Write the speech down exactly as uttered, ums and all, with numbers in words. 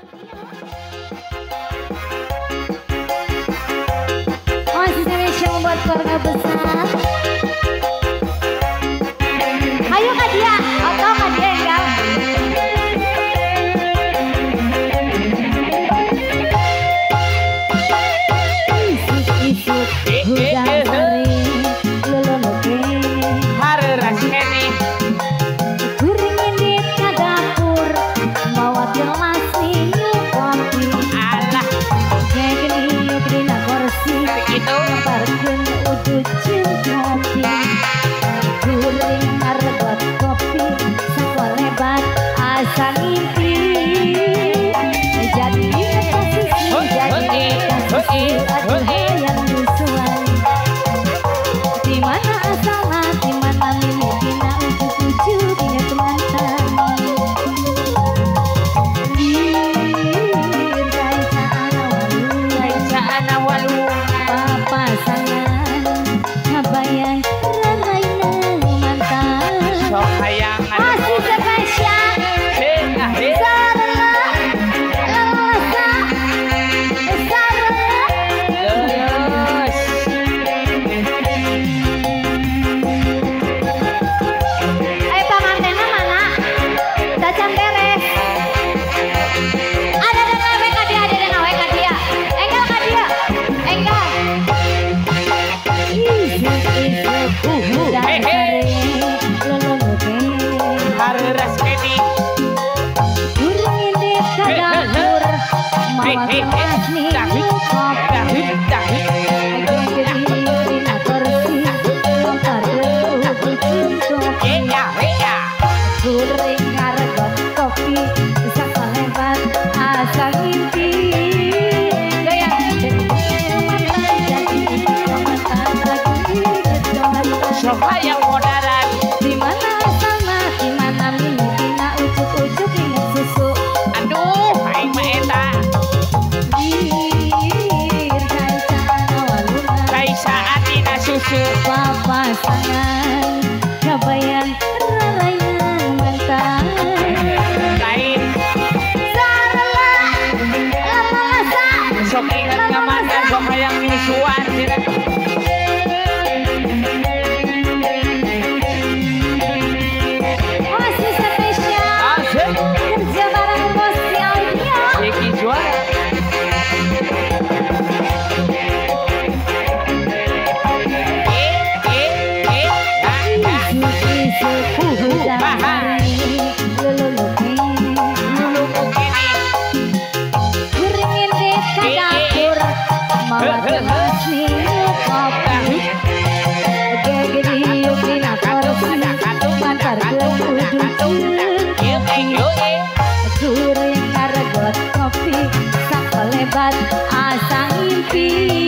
Buat keluarga besar. Ayo Kak Dia, atau Kak Dia enggak? Isuk-isuk hujan sering lulunuke hari rasanya guringin di dapur bawa gelas minum kopi alah kayak gini dina kursi itu parkeun udut kopi guring harga kopi sekolebat asa ngimpi jadi posisi jadi kasih aduh yang sesuai di mana asalnya di mana mimpinya ujuk-ujuk ingat mantan lir kaisaan awaluna kaisaan awaluna papasangan kabayan raraina mantan sok hayang masih spesial sarana lalasa sarana lulus ayo pamantena mana tajam beres ada dan nawe kadia ada dan nawe kadia enggal kadia enggal isuk isuk udah hari rasanya guringin di dapur mawa gelas minum kopi dahit dahit dina kursi parkeun udut kopi iya iya guring ngaregot kopi sakolebat asa ngimpi gaya mantan jadi mantan lagi mantan sok hayang modaran di mana sama di mana mimpinya ujuk-ujuk ingat susu aduh aing mah eta lir kaisaan awaluna kaisaan dina susu papasangan kabayan raraina mantan lain sarala lalasa sok ingat ka mantan sok hayang nyusuan cenah masih spesial asik kerja bareng bos di audio Siki juara eh eh eh ah ah isuk-isuk hujan sering lulunuke dulu begini guringin di dapur mawa gelas minum kopi gede yuk dina kursi parkeun udut yuk eh yuk eh guring ngaregot kopi sakolebat asa ngimpi